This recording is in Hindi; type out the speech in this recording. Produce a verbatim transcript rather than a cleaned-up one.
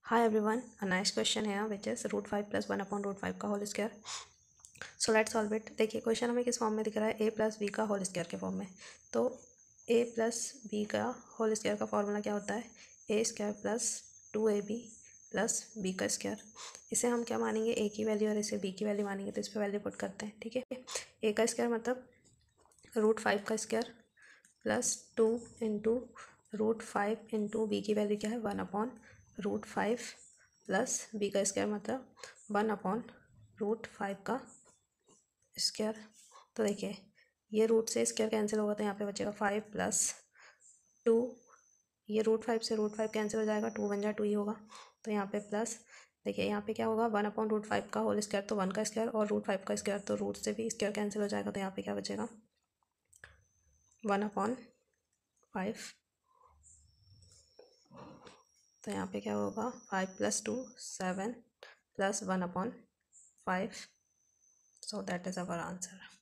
Hi everyone, a nice question here which is root five plus one upon root five का whole square. So let's solve it. देखिए क्वेश्चन हमें किस फॉर्म में दिख रहा है, ए प्लस बी का होल स्क्वायर के फॉर्म में. तो ए प्लस बी का होल स्क्वायर का फॉर्मूला क्या होता है, A square plus two A B plus B का स्क्वायर. इसे हम क्या मानेंगे, ए की वैल्यू और इसे बी की वैल्यू मानेंगे, तो इस पर वैल्यू पुट करते हैं. ठीक है, ए का स्क्वायर मतलब रूट फाइव का square plus two into root five into B की वैल्यू क्या है, one upon root five plus B का स्क्वायर मतलब वन अपॉन रूट फाइव का स्क्वायर. तो देखिए ये रूट से स्क्वायर कैंसिल होगा तो यहाँ पे बचेगा फाइव प्लस टू. ये रूट फाइव से रूट फाइव कैंसिल हो जाएगा, टू वन जा टू ही होगा. तो यहाँ पे प्लस देखिए यहाँ पे क्या होगा, वन अपॉन रूट फाइव का होल स्क्वायर तो वन का स्क्वायर और रूट फाइव का स्क्वायर तो रूट से भी स्क्वायर कैंसिल हो जाएगा. तो यहाँ पे क्या बचेगा, वन अपॉन फाइव. तो यहाँ पे क्या होगा, five plus two seven plus one upon five. So that is our answer.